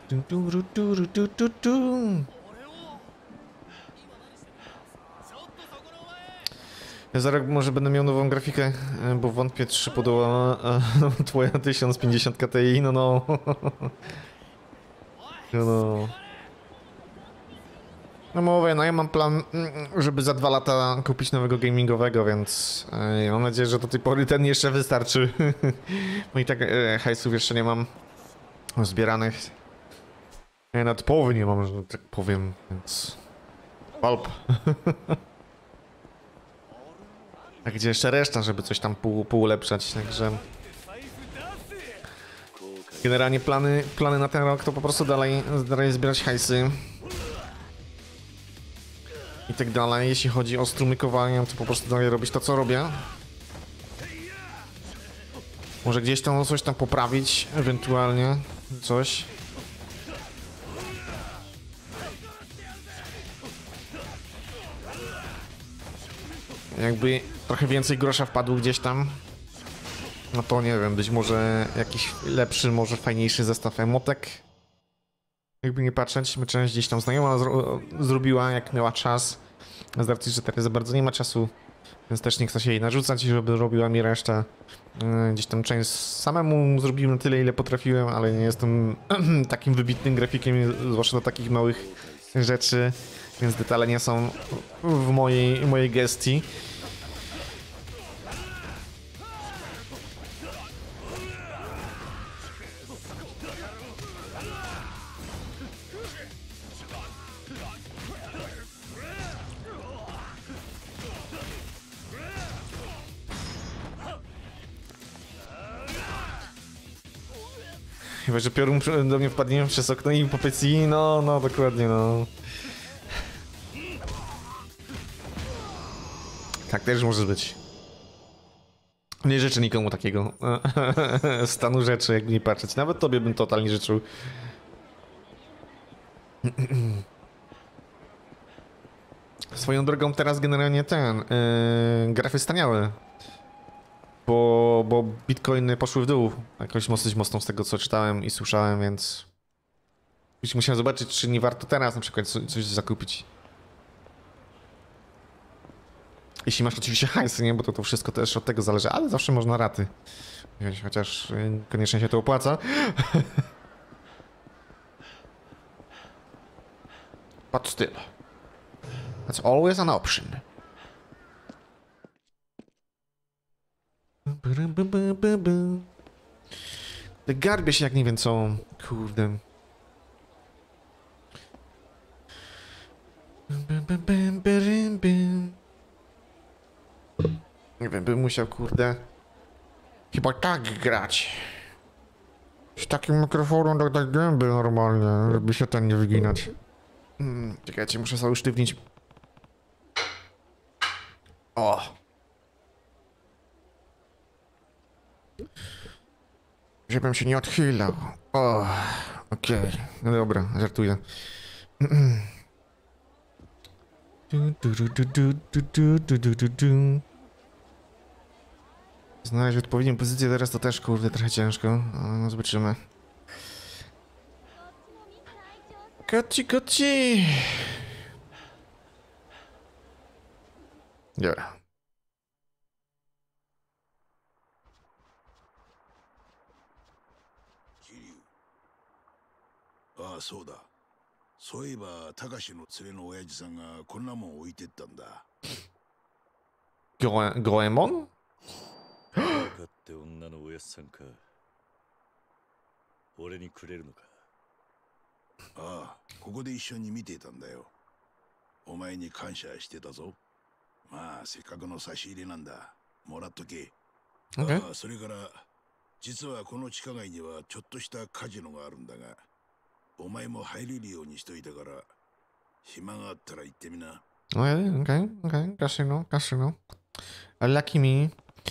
Ja za rok może będę miał nową grafikę, bo wątpię, czy podoła twoja 1050 Ti, no. No mówię, no ja mam plan, żeby za 2 lata kupić nowego gamingowego, więc mam nadzieję, że do tej pory ten jeszcze wystarczy. Bo i tak hajsów jeszcze nie mam zbieranych. Ja nawet połowy nie mam, że tak powiem, więc... Palp. A gdzie jeszcze reszta, żeby coś tam poulepszać, także... Generalnie plany na ten rok to po prostu dalej zbierać hajsy. I tak dalej. Jeśli chodzi o strumykowanie, to po prostu dalej robić to, co robię. Może gdzieś tam coś tam poprawić, ewentualnie coś. Jakby trochę więcej grosza wpadło gdzieś tam. No to nie wiem, być może jakiś lepszy, może fajniejszy zestaw emotek. Jakby nie patrzeć, my część gdzieś tam znajoma zrobiła, jak miała czas. Z racji, że teraz za bardzo nie ma czasu, więc też nie chcę się jej narzucać, żeby robiła mi resztę. Gdzieś tam część samemu zrobiłem tyle, ile potrafiłem, ale nie jestem takim wybitnym grafikiem, zwłaszcza do takich małych rzeczy, więc detale nie są w mojej gestii. Chyba, że piorun do mnie wpadnie przez okno i po PC, no dokładnie, no. Tak też może być. Nie życzę nikomu takiego stanu rzeczy, jakby nie patrzeć. Nawet tobie bym totalnie życzył. Swoją drogą teraz generalnie grafy staniały. Bo bitcoiny poszły w dół jakoś dosyć mocno z tego, co czytałem i słyszałem, więc musiałem zobaczyć, czy nie warto teraz na przykład coś zakupić. Jeśli masz oczywiście hajsy, nie? Bo to wszystko też od tego zależy, ale zawsze można raty wziąć, chociaż koniecznie się to opłaca. But still, that's always an option. Garbię się jak nie wiem co. Kurde. Nie wiem, bym musiał, kurde, chyba tak grać. Z takim mikrofonem tak dać gęby normalnie, żeby się ten nie wyginać. Czekajcie, muszę sobie usztywnić. O! Żebym się nie odchylał. O, okej. No dobra, żartuję. Znaleźć odpowiednią pozycję teraz to też, kurde, trochę ciężko. No, zobaczymy. Koci! Dobra. ああ、そうだ。そういえば、たかしの連れの親父さんがこんなもん置いてったんだ。 Goemon? 分かって女のおやっさんか。俺にくれるのか。 ああ、ここで一緒に見ていたんだよ。お前に感謝してたぞ。まあ、せっかくの差し入れなんだ。もらっとけ。 Okay. ああ、それから、実はこの地下街にはちょっとしたカジノがあるんだが、お前も入れるようにしといたから、暇があったら行ってみな。 Okej. Kasyno. Lucky me.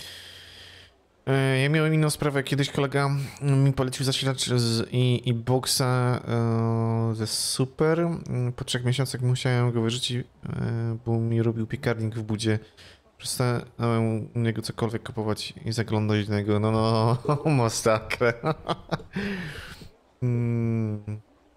Ja miałem inną sprawę. Kiedyś kolega mi polecił zasilacz i boxa ze Super. Po 3 miesiącach musiałem go wyrzucić, bo mi robił piekarnik w budzie. Przestałem u niego cokolwiek kupować i zaglądać do niego. No, masakrę.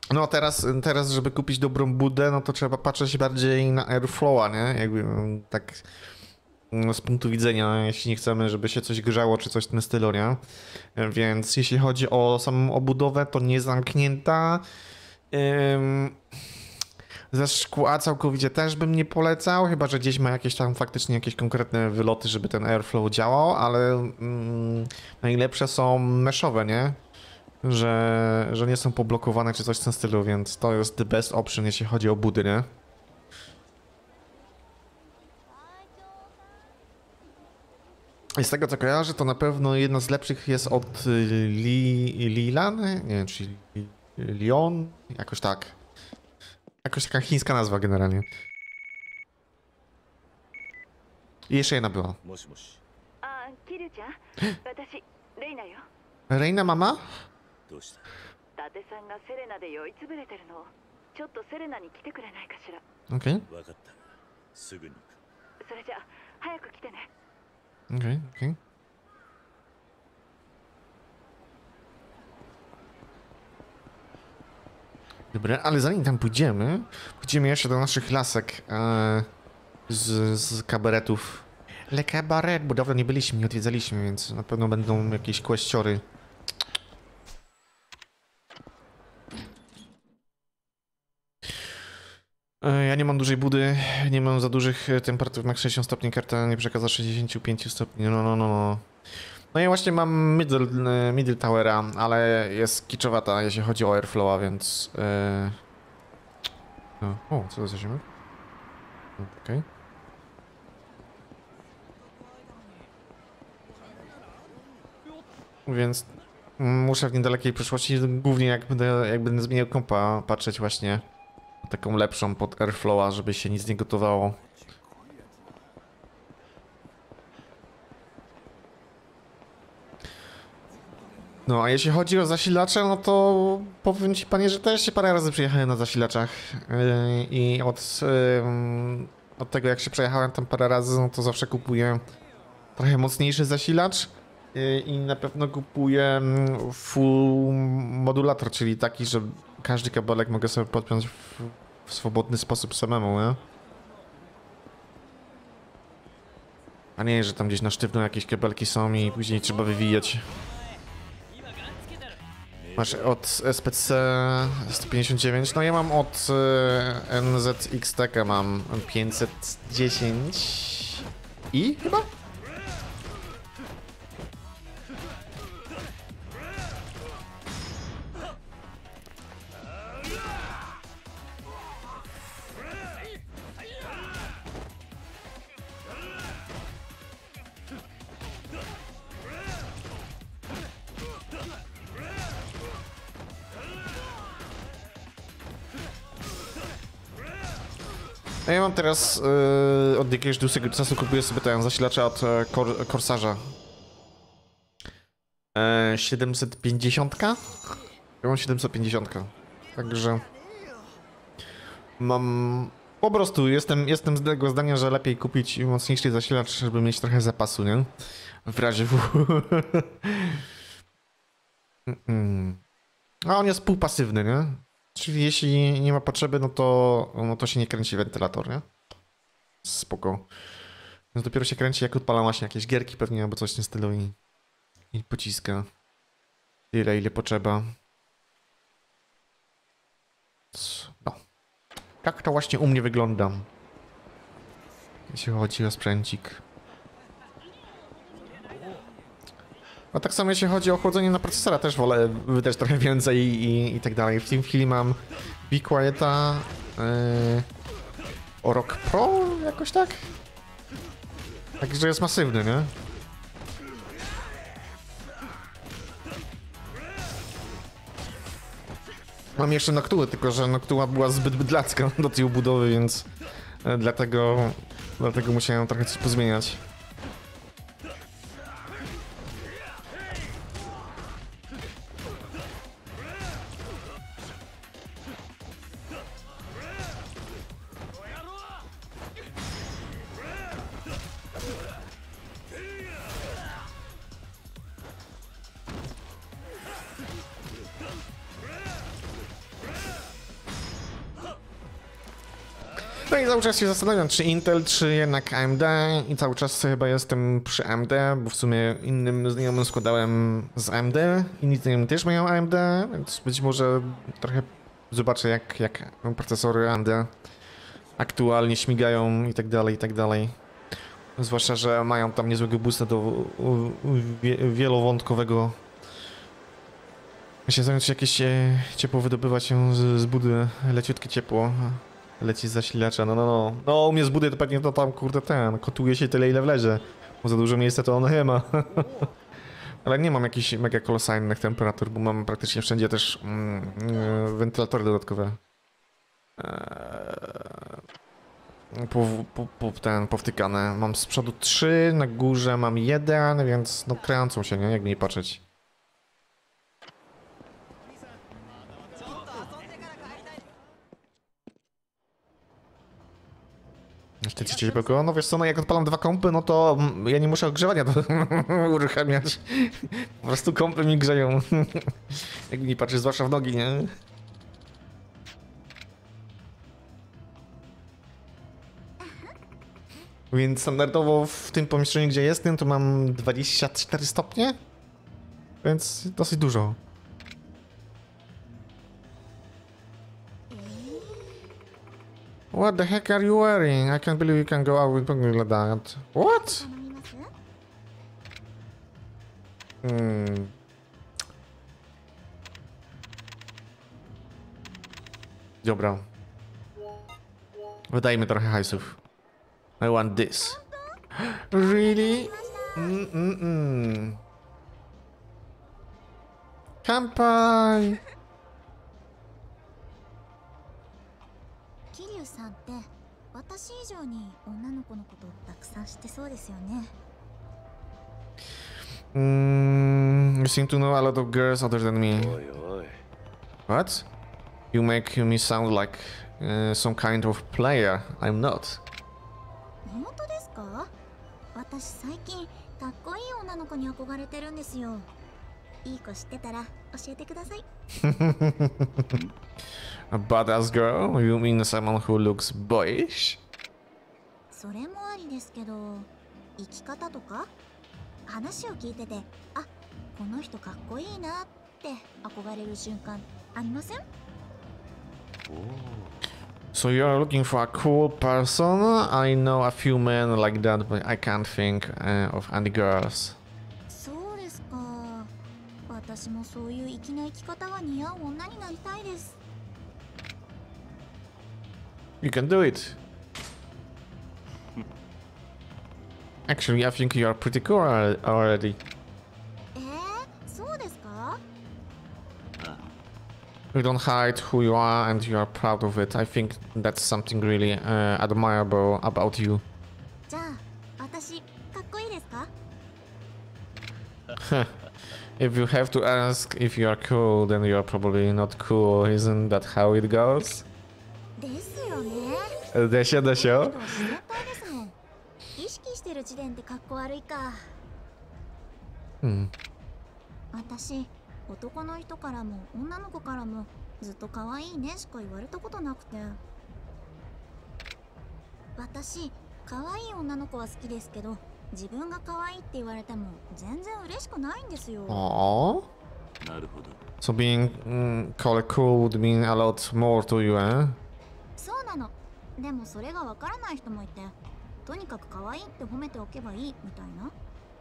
No teraz, żeby kupić dobrą budę, no to trzeba patrzeć bardziej na airflowa, nie? Jakby tak z punktu widzenia, jeśli nie chcemy, żeby się coś grzało, czy coś w tym stylu, nie? Więc jeśli chodzi o samą obudowę, to nie zamknięta. Ze szkła całkowicie też bym nie polecał, chyba że gdzieś ma jakieś tam faktycznie jakieś konkretne wyloty, żeby ten airflow działał, ale najlepsze są meszowe, nie? Że nie są poblokowane czy coś w tym stylu, więc to jest the best option, jeśli chodzi o budy, nie? I z tego co kojarzę, to na pewno jedna z lepszych jest od Lilan? Nie wiem, czy Lyon? Jakoś tak. Jakoś taka chińska nazwa generalnie. I jeszcze jedna była. もしもしあ、キリュウちゃん私、レイナよ。 Reina mama? どうした？ 伊達さんがセレナで酔いつぶれてるの。ちょっとセレナに来てくれないかしら。 Okej, 分かった。すぐに行く。 それじゃあ、早く来てね。 okej. Dobra, ale zanim tam pójdziemy jeszcze do naszych lasek z kabaretów. Le kabaret, bo dawno nie byliśmy, nie odwiedzaliśmy, więc na pewno będą jakieś kwestiony. Ja nie mam dużej budy, nie mam za dużych temperatur, na 60 stopni, karta nie przekaza 65 stopni, no. No i właśnie mam middle towera, ale jest kiczowata, jeśli chodzi o airflowa, więc... O, co to za ziomek? Okej. Więc muszę w niedalekiej przyszłości, głównie jak będę zmieniał kompa, patrzeć właśnie na taką lepszą pod airflowa, żeby się nic nie gotowało. No, a jeśli chodzi o zasilacze, no to powiem ci, panie, że też się parę razy przejechałem na zasilaczach i od tego, jak się przejechałem tam parę razy, no to zawsze kupuję trochę mocniejszy zasilacz i na pewno kupuję full modulator, czyli taki, że każdy kabelek mogę sobie podpiąć w swobodny sposób samemu, nie? A nie, że tam gdzieś na sztywno jakieś kabelki są i później trzeba wywijać. Masz od SPC 159, no ja mam od NZXTK mam 510 i chyba? Ja mam teraz od jakiegoś dłuższego czasu kupuję sobie ten zasilacza od Corsarza. 750? Ja mam 750. Także mam... Po prostu jestem z tego zdania, że lepiej kupić mocniejszy zasilacz, żeby mieć trochę zapasu, nie? W razie W. A on jest półpasywny, nie? Czyli jeśli nie ma potrzeby, no to się nie kręci wentylator, nie? Spoko. Więc dopiero się kręci, jak odpalam właśnie jakieś gierki pewnie, albo coś w tym stylu i pociska. Tyle, ile potrzeba. No. Tak to właśnie u mnie wygląda. Jeśli chodzi o sprzęcik. A tak samo jeśli chodzi o chłodzenie na procesora, też wolę wydać trochę więcej i tak dalej. W tej chwili mam Be Quieta Rock Pro, jakoś tak? Także jest masywny, nie? Mam jeszcze Noctuę, tylko że Noctua była zbyt bydlacka do tej obudowy, więc dlatego musiałem trochę coś pozmieniać. No i cały czas się zastanawiam, czy Intel, czy jednak AMD i cały czas chyba jestem przy AMD, bo w sumie innym znajomym składałem z AMD, inni znajomi też mają AMD, więc być może trochę zobaczę jak procesory AMD aktualnie śmigają i tak dalej, i tak dalej. Zwłaszcza, że mają tam niezłego boosta do wielowątkowego. Ja się zastanawiam, czy jakieś ciepło wydobywa się z budy, leciutkie ciepło. Leci z zasilacza, no u mnie z budy to pewnie to tam, kurde, kotuje się tyle, ile wlezie. Bo za dużo miejsca to ono nie ma. Ale nie mam jakichś mega kolosalnych temperatur, bo mam praktycznie wszędzie też wentylatory dodatkowe. Powtykane. Mam z przodu 3, na górze mam 1, więc no kręcą się, nie? Jakby nie patrzeć. Sztycie ciepełko? No wiesz co, no jak odpalam 2 kompy, no to ja nie muszę ogrzewania to uruchamiać. Po prostu kompy mi grzeją. Jakby nie patrzeć, zwłaszcza w nogi, nie? Więc standardowo w tym pomieszczeniu, gdzie jestem, to mam 24 stopnie. Więc dosyć dużo. What the heck are you wearing? I can't believe you can go out with something like that. What? Dobra. Wydajmy trochę hajsów. I want this. Really? Kampai! 桐生さんって私以上に女の子のことをたくさん知ってそうですよね。 You seem to know a lot of girls other than me. おいおい What? You make me sound like some kind of player. I'm not. 本当ですか？私最近かっこいい女の子に憧れてるんですよ。いい子知ってたら教えてください。 A badass girl? You mean someone who looks boyish? それもありですけど、生き方とか話を聞いてて、あ、この人かっこいいなって憧れる瞬間ありません？ So you're looking for a cool person? I know a few men like that, but I can't think of any girls. そうですか。私もそういう粋な生き方が似合う女になりたいです。 You can do it. Actually, I think you are pretty cool already. そうですか？ You don't hide who you are and you are proud of it. I think that's something really admirable about you. じゃあ私かっこいいですか？ If you have to ask if you are cool, then you are probably not cool. Isn't that how it goes? ですよね。 でしょでしょ？ けど自然体ですもん。意識してる時点でかっこ悪いか。私男の人からも女の子からもずっと可愛いねしか言われたことなくて。私可愛い女の子は好きですけど、自分が可愛いって言われても全然嬉しくないんですよ。 Aww. なるほど So being called cool would mean a lot more to you, eh? そうなの。でもそれがわからない人もいて、とにかく可愛いって褒めておけばいいみたいな。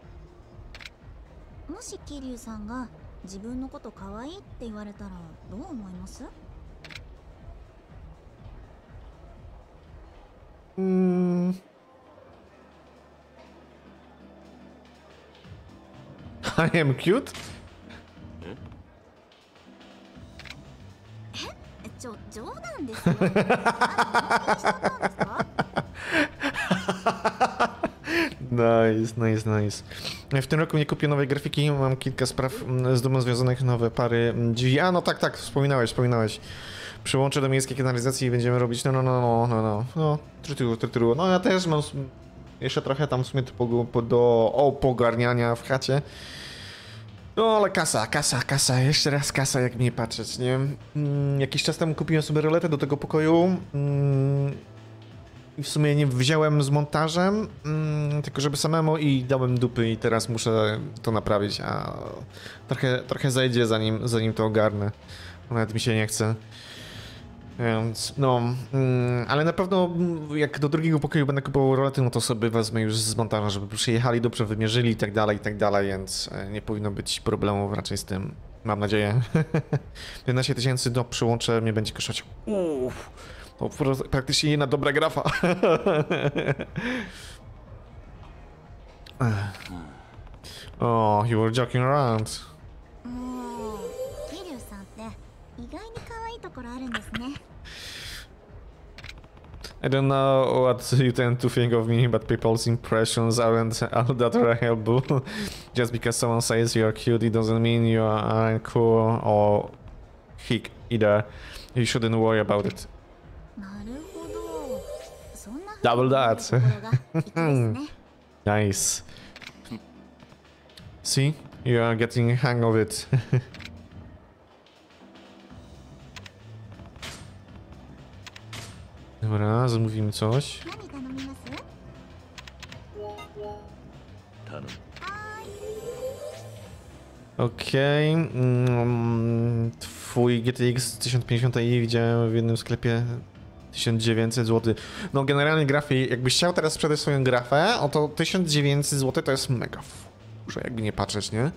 もし桐生さんが自分のこと可愛いって言われたらどう思います？ I am cute? 冗談ですよ。あ、本当に冗談ですか？ Nice, nice, nice. W tym roku nie kupię nowej grafiki, mam kilka spraw z domem związanych, nowe pary drzwi. A no tak, wspominałeś. Przyłączę do miejskiej kanalizacji i będziemy robić tryturu. No ja też mam jeszcze trochę tam w sumie do pogarniania w chacie. No ale kasa, jeszcze raz kasa, jak mnie patrzeć, nie? Jakiś czas temu kupiłem sobie roletę do tego pokoju. i w sumie nie wziąłem z montażem, tylko żeby samemu i dałem dupy i teraz muszę to naprawić, a trochę zajdzie zanim to ogarnę. Nawet mi się nie chce. Więc no, ale na pewno jak do drugiego pokoju będę kupował rolety, no to sobie wezmę już z montaża, żeby przyjechali, dobrze wymierzyli i tak dalej, więc nie powinno być problemów raczej z tym. Mam nadzieję. 15 000 do przyłączę mnie będzie kosztować. To praktycznie jedna dobra grafa. Oh, you were joking around. もう桐生さんって意外に可愛いところあるんですね。 I don't know what you tend to think of me, but people's impressions aren't all that reliable. Just because someone says you're cute, it doesn't mean you aren't cool or hick either. You shouldn't worry about it. なるほど。そんな Double 風 that. に見えるところが粋ですね。 Nice. See? You are getting hang of it. Dobra, zamówimy coś. 何頼みます？ 頼む。 Okej. Twój GTX 1050 Ti widziałem w jednym sklepie 1900 zł. No generalnie grafy, jakbyś chciał teraz sprzedać swoją grafę, oto 1900 zł to jest mega. Muszę jakby nie patrzeć, nie?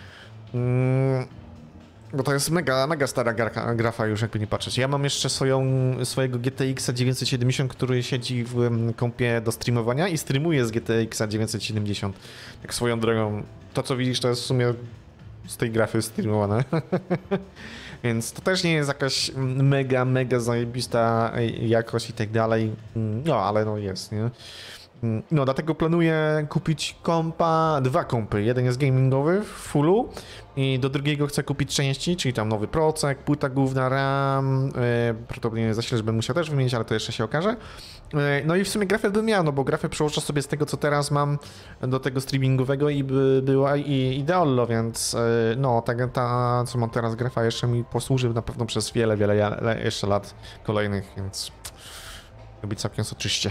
Bo to jest mega stara grafa już, jakby nie patrzeć. Ja mam jeszcze swojego GTX 970, który siedzi w kompie do streamowania i streamuje z GTX 970. Tak swoją drogą. To co widzisz to jest w sumie z tej grafy streamowane. Więc to też nie jest jakaś mega zajebista jakość i tak dalej. No, ale no jest, nie? No, dlatego planuję kupić kompa, 2 kompy. Jeden jest gamingowy w fullu i do drugiego chcę kupić części, czyli tam nowy procek, płyta główna, RAM, prawdopodobnie zasilacz będę musiał też wymienić, ale to jeszcze się okaże. No i w sumie grafę bym miał, no bo grafę przełożę sobie z tego, co teraz mam do tego streamingowego i by była idealna, więc no, ta, co mam teraz grafa jeszcze mi posłuży na pewno przez wiele jeszcze lat kolejnych, więc robić całkiem soczyście.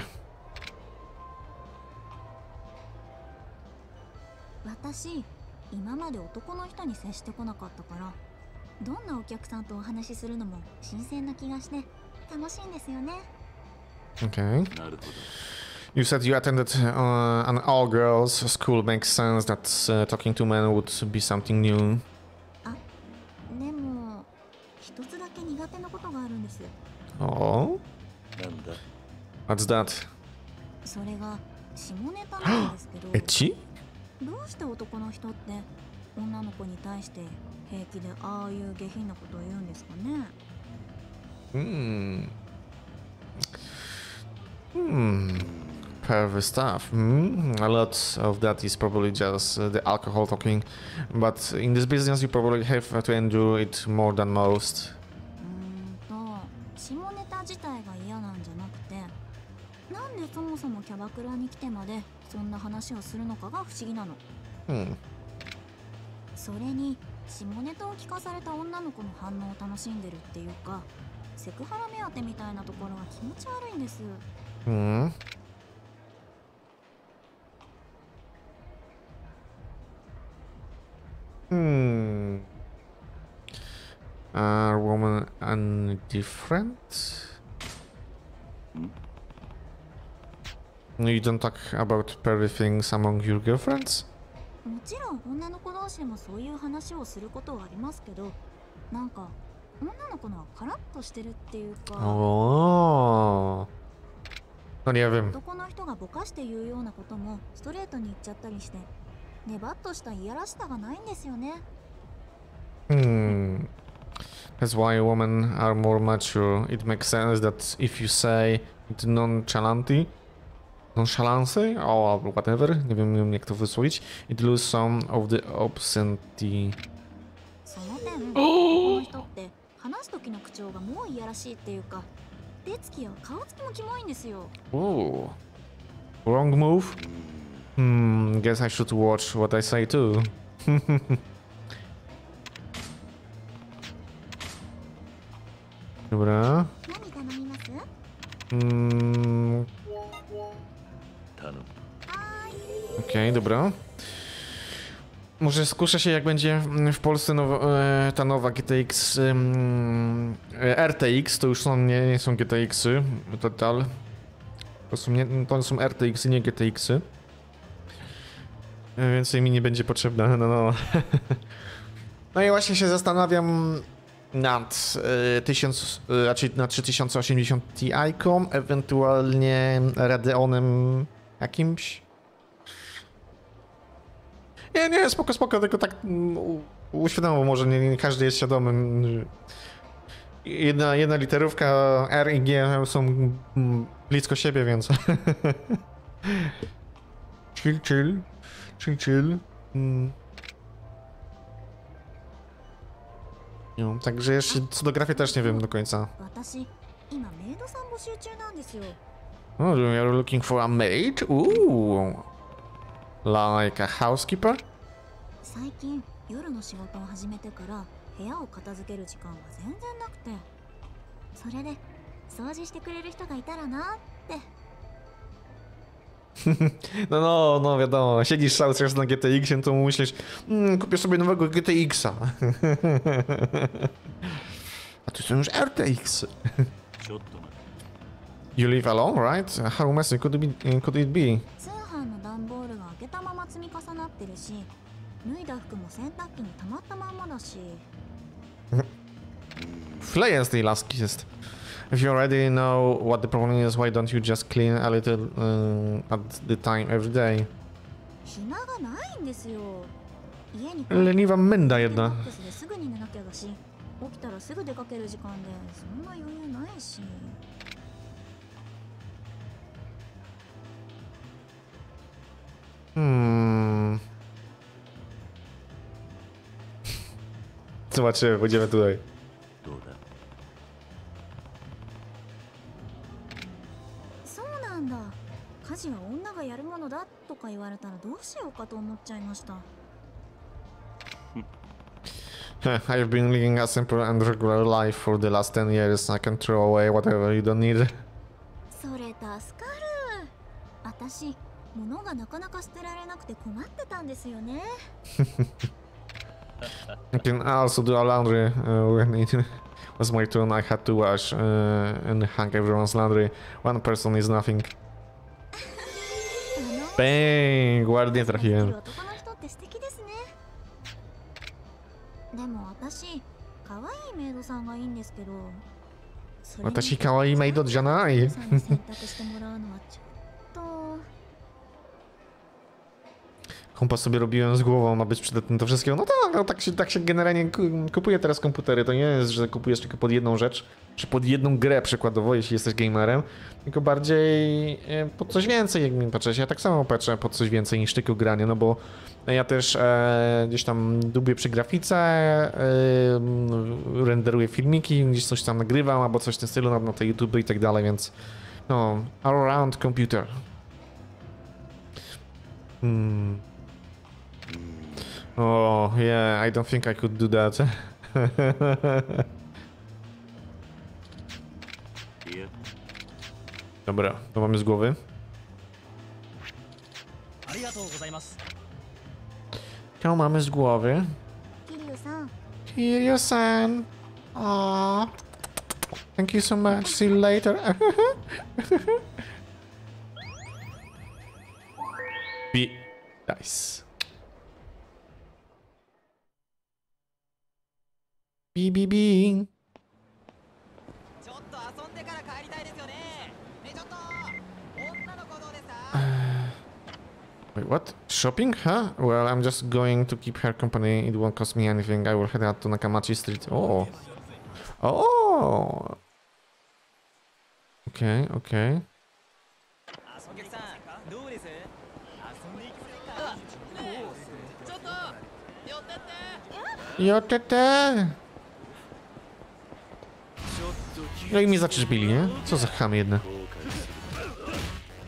私今まで男の人に接してこなかったからどんなお客さんとお話しするのも新鮮な気がして楽しいんですよね。 Okay. なるほど。 You said you attended an all-girls school. Makes sense that talking to men would be something new. でも一つだけ苦手なことがあるんです。 Oh, なんだ。 what's that? それが下ネタなんですけど Ecchi? どうして男の人って女の子に対して平気でああいう下品なことを言うんですかね。 Pervy stuff. A lot of that is probably just the alcohol talking, but in this business you probably have to endure it more than most. 下ネタ自体が嫌なんじゃなくてなんでそもそもキャバクラに来てまでそんな話をするのかが不思議なの。 それに下ネタを聞かされた女の子の反応を楽しんでるっていうかセクハラ目当てみたいなところが気持ち悪いんです。 Are women indifferent? You don't talk about pervy things among your girlfriends? もちろん女の子同士でもそういう話をすることはありますけどなんか女の子のはカラッとしてるっていうか O. No nie wiem. 男の人がぼかして言うようなこともストレートに言っちゃったりしてネバッとしたいやらしさがないんですよね。 That's why women are more mature. It makes sense that if you say it nonchalantly, or whatever, nie wiem jak to wysłowić, it loses some of the obscenity. その点男の人って話す時の口調がもういやらしいっていうか手つきや顔つきもキモいんですよ。 Ooh. Wrong move? Guess I should watch what I say too. Dobra. 何頼みます？ 頼む。 Okej, dobra. Może skuszę się, jak będzie w Polsce ta nowa GTX RTX, to już są, nie są GTX-y, total. To są RTX-y, nie GTX-y. Więcej mi nie będzie potrzebne, no. No i właśnie się zastanawiam nad raczej nad 3080 Ti-ką, ewentualnie Radeonem jakimś. Nie, spoko, tylko tak uświadomił, może nie każdy jest świadomy. Jedna literówka R i G są blisko siebie, więc... chill. No, także jeszcze co do grafii też nie wiem do końca. 私今メイドさん募集中なんですよ。 Oh, you're looking for a maid? Ooh. Like a housekeeper? 最近夜の仕事を始めてから部屋を片付ける時間が全然なくて、それで掃除してくれる人がいたらなって。 No, wiadomo, siedzisz cały czas na GTX-ie, to myślisz, kupię sobie nowego GTX-a. A tu są już RTX. ちょっとな。 You live alone, right? How messy could it be? 通販の段ボールが開けたまま積み重なってるし、脱いだ服も洗濯機に溜まったまんまだし。 Fleje z tej laski jest. If you already know what the problem is, why don't you just clean a little at the time every day? 暇がないんですよ。家に Leniwa menda ボ jedna. ックスですぐに寝なきゃだし、起きたらすぐ出かける時間でそんな余裕ないし。 Zobaczymy, pójdziemy tutaj. どうだ。 そうなんだ。家事は女がやるものだとか言われたらどうしようかと思っちゃいました。 I've been living a simple and regular life for the last 10 years. I can throw away whatever you don't need. それ助かる。私、物がなかなか捨てられなくて困ってたんですよね。 I can also do a laundry when it was my turn. I had to wash and hang everyone's laundry. One person is nothing. Bang! Ładnie trafiłem. 男の人って素敵ですね。でも私、可愛いメイドさんがいいんですけど。それに私可愛いメイドじゃない。 さんに選択してもらうのはちょっと。 Kompas sobie robiłem z głową, ma być przydatny do wszystkiego. No tak, no tak się generalnie kupuje teraz komputery. To nie jest, że kupujesz tylko pod jedną rzecz, czy pod jedną grę przykładowo, jeśli jesteś gamerem, tylko bardziej pod coś więcej, jak mi patrzeć. Ja tak samo patrzę pod coś więcej niż tylko granie, no bo ja też gdzieś tam dubię przy grafice, renderuję filmiki, gdzieś coś tam nagrywam, albo coś w tym stylu na te YouTube i tak dalej, więc no, all around computer. Oh, yeah, I don't think I could do that. いや、 Dobra, to mamy z głowy. ありがとうございます。 To mamy z głowy. キリュウさん、 Kiryu-san. Aww. Thank you so much. See you later. Nice. BBB. ちょっと遊んでから帰りたいですよね。ねえちょっと。女の子どうですか？ Wait, what? Shopping? Huh? Well, I'm just going to keep her company. It won't cost me anything. I will head out to Nakamachi Street. Oh. Oh. Okay, okay. お客さんどうです？遊んでいきませんか？ちょっと寄ってって。 Jotete! No i mnie zaczepili, nie? Co za chamy jedne. 後悔する。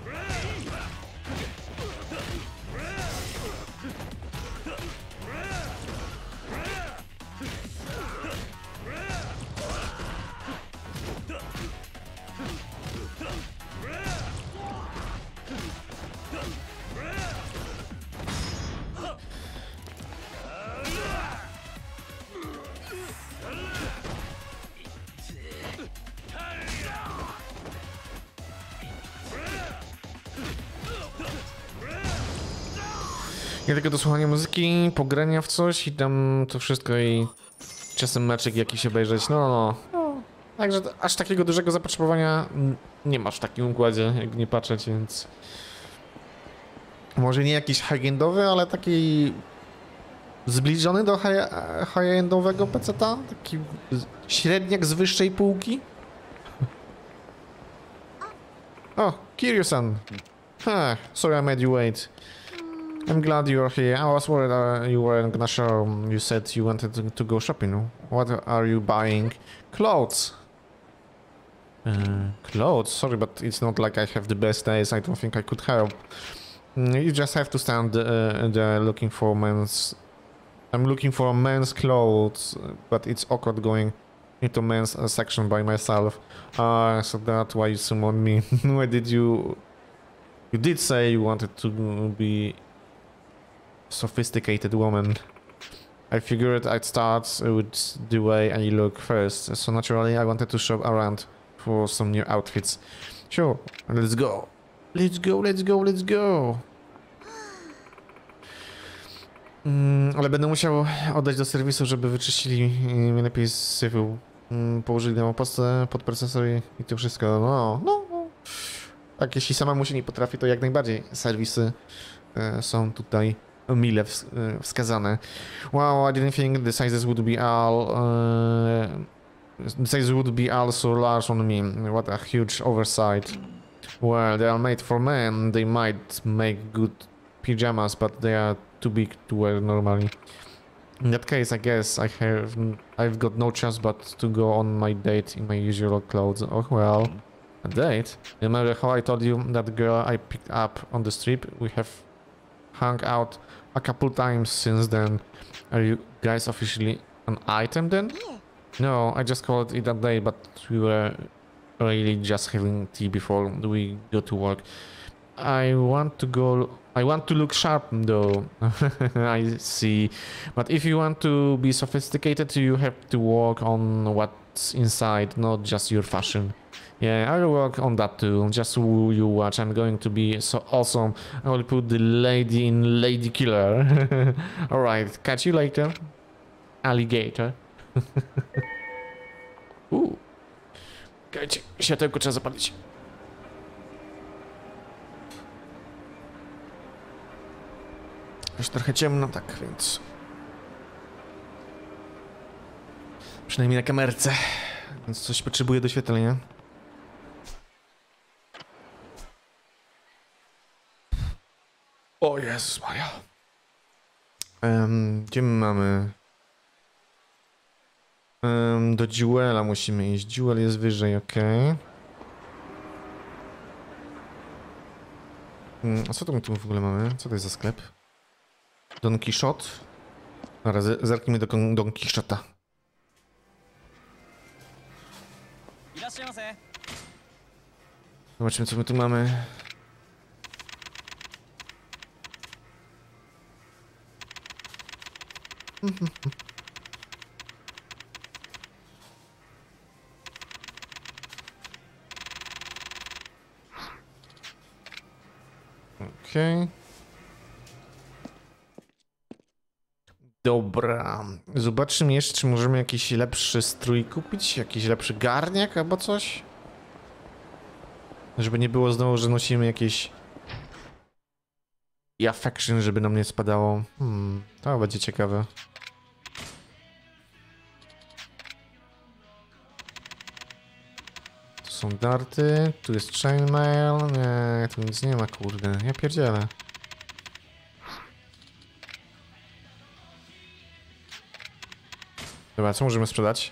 Okej, Nie tylko do słuchania muzyki, pogrania w coś i tam to wszystko i czasem meczek jakiś obejrzeć, no. Także aż takiego dużego zapotrzebowania nie masz w takim układzie, jakby nie patrzeć, więc... Może nie jakiś high-endowy, ale taki zbliżony do high-endowego PC-ta? Taki średniak z wyższej półki? O, Kiryu-san. Sorry I made you wait. I'm glad you're here. I was worried you weren't gonna show. You said you wanted to go shopping. What are you buying? Clothes. Clothes? Sorry, but it's not like I have the best days. I don't think I could help. You just have to stand there looking for men's... I'm looking for men's clothes, but it's awkward going into men's section by myself. So that's why you summoned me. Why did you... You did say you wanted to be sophisticated woman. I figured I'd start with the way I look first, so naturally I wanted to shop around for some new outfits. Sure, let's go. Let's go, let's go, let's go. Ale będę musiał oddać do serwisu, żeby wyczyścili mnie lepiej z syfu. Położyli nam opaskę pod procesor i to wszystko. No. Tak, jeśli samemu się nie potrafi, to jak najbardziej serwisy są tutaj mile wskazane. Wow, I didn't think the sizes would be all so large on me. What a huge oversight. Well, they are made for men. They might make good pajamas, but they are too big to wear normally. In that case, I guess I've got no choice but to go on my date in my usual clothes. Oh well, a date? Remember how I told you that girl I picked up on the street? We have hung out a couple times since then. Are you guys officially an item then? No, I just called it a day, but we were really just having tea before we go to work. I want to look sharp though. I see. But if you want to be sophisticated, you have to work on what's inside, not just your fashion. Yeah, I'll work on that too. Just you watch. I'm going to be so awesome. I will put the lady in Lady Killer. Alright, catch you later. Alligator. Czekajcie, światełko trzeba zapalić. Już trochę ciemno, tak więc... Przynajmniej na kamerce. Więc coś potrzebuje doświetlenia. O Jezus Maria. Gdzie my mamy? Do Jewela musimy iść. Jewel jest wyżej, okej. A co to my tu w ogóle mamy? Co to jest za sklep? Don Quixote? Dobra, zerknijmy do Don Quixota. Zobaczymy, co my tu mamy. Okej. Dobra. Zobaczymy jeszcze, czy możemy jakiś lepszy strój kupić? Jakiś lepszy garniak albo coś? Żeby nie było znowu, że nosimy jakieś... affection, żeby nam nie spadało. To będzie ciekawe. Tu są darty, tu jest chainmail. Nie, tu nic nie ma, kurde. Ja pierdzielę. Dobra, co możemy sprzedać?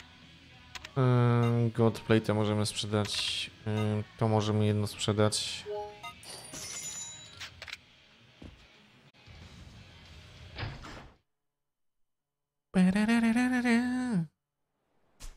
Goldplate możemy sprzedać. To możemy jedno sprzedać.